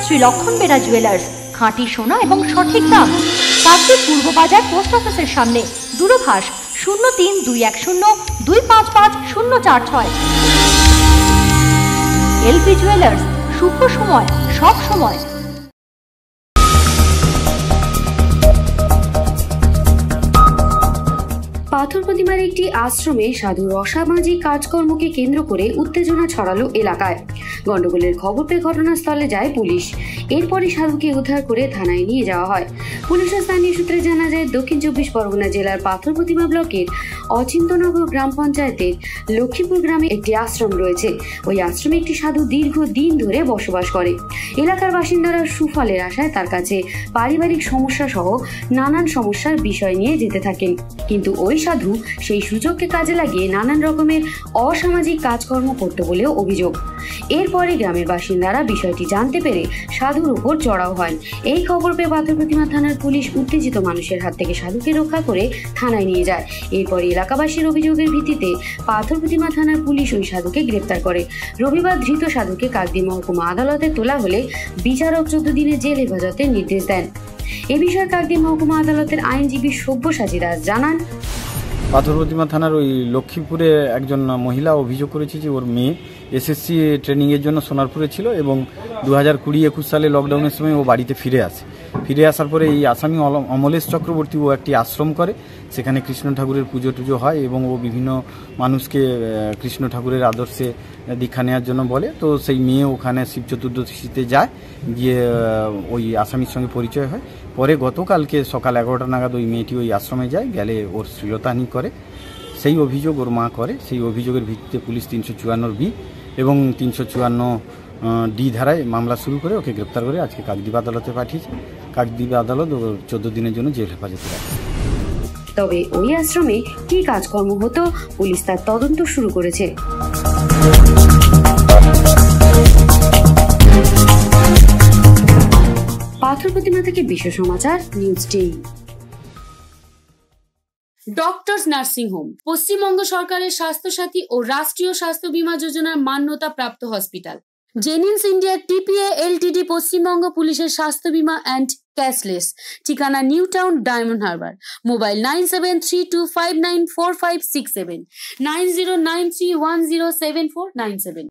শ্রী লক্ষণ বেরা জুয়েলার্স, খাঁটি সোনা এবং সঠিক দাম। কাকদ্বীপ পূর্ব বাজার পোস্ট অফিসের সামনে, দূরভাষ 03-210-255-046। এলপি জুয়েলার্স, শুভ সময় সব সময়। পাথর প্রতিমার একটি আশ্রমে সাধুর অসামাজিক কাজকর্মকে কেন্দ্র করে উত্তেজনা ছড়ালো এলাকায়। গন্ডগোলের খবর পেয়ে ঘটনাস্থলে যায় পুলিশ। এরপরই সাধুকে উদ্ধার করে থানায় নিয়ে যাওয়া হয়। পুলিশ ও স্থানীয় সূত্রে জানা যায়, দক্ষিণ 24 পরগনা জেলার পাথর প্রতিমা ব্লকের অচিন্তনগর গ্রাম পঞ্চায়েতের লক্ষ্মীপুর গ্রামে একটি আশ্রম রয়েছে। ওই আশ্রমে একটি সাধু দীর্ঘদিন ধরে বসবাস করে। এলাকার বাসিন্দারা সুফলের আশায় তার কাছে পারিবারিক সমস্যা সহ নানান সমস্যার বিষয় নিয়ে যেতে থাকেন। কিন্তু ওই সাধু সেই সুযোগকে কাজে লাগিয়ে নানান রকমের অসামাজিক কাজকর্ম করত বলেও অভিযোগ। এরপরে গ্রামের বাসিন্দারা বিষয়টি জানতে পেরে সাধুর উপর চড়াও হয়। এই খবর পেয়ে পাথর প্রতিমা থানার পুলিশ উত্তেজিত মানুষের হাত থেকে সাধুকে রক্ষা করে থানায় নিয়ে যায়। এরপরে এলাকাবাসীর অভিযোগের ভিত্তিতে পাথর প্রতিমা থানার পুলিশ ওই সাধুকে গ্রেপ্তার করে। রবিবার ধৃত সাধুকে কাকদ্বীপ মহকুমা আদালতে তোলা হলে বিচারক 14 দিনের জেল হেফাজতের নির্দেশ দেন। এ বিষয়ে কাকদ্বীপ মহকুমা আদালতের আইনজীবী সব্যসাচী দাস জানান, পাথর প্রতিমা থানার ওই লক্ষ্মীপুরে একজন মহিলা অভিযোগ করেছে যে ওর মেয়ে এসএসসি ট্রেনিংয়ের জন্য সোনারপুরে ছিল এবং 2020-21 সালে লকডাউনের সময় ও বাড়িতে ফিরে আসার পরে এই আসামি অমলেশ চক্রবর্তী ও একটি আশ্রম করে। সেখানে কৃষ্ণ ঠাকুরের পুজো টুজো হয় এবং ও বিভিন্ন মানুষকে কৃষ্ণ ঠাকুরের আদর্শে দীক্ষা নেওয়ার জন্য বলে। তো সেই মেয়ে ওখানে শিব চতুর্দশীতে যায়, গিয়ে ওই আসামির সঙ্গে পরিচয় হয়। পরে গতকালকে সকাল 11টা নাগাদ ওই মেয়েটি ওই আশ্রমে যায়, গেলে ওর শ্লীলতাহানি করে। সেই অভিযোগ ওর মা করে। সেই অভিযোগের ভিত্তিতে পুলিশ 354B এবং 354D ধারায় মামলা শুরু করে ওকে গ্রেপ্তার করে আজকে কাকদ্বীপ আদালতে পাঠিয়েছে। কাকদ্বীপ আদালত 14 দিনের জন্য জেল হেফাজতে রাখে। তবে ওই আশ্রমে কি কাজকর্ম হতো, পুলিশ তার তদন্ত শুরু করেছে। পাথর প্রতিমা থেকে বিশ্ব সমাচার news team. Doctors nursing home Paschimbanga সরকারের স্বাস্থ্যসাথী ও রাষ্ট্রীয় স্বাস্থ্য বীমা যোজনার মান্যতা প্রাপ্ত হসপিটাল। জেনিন্স ইন্ডিয়া TPA LTD পশ্চিমবঙ্গ পুলিশের স্বাস্থ্য বীমা অ্যান্ড ক্যাশলেস। ঠিকানা New Town, Diamond Harbour. Mobile 9732594567, 9093107497।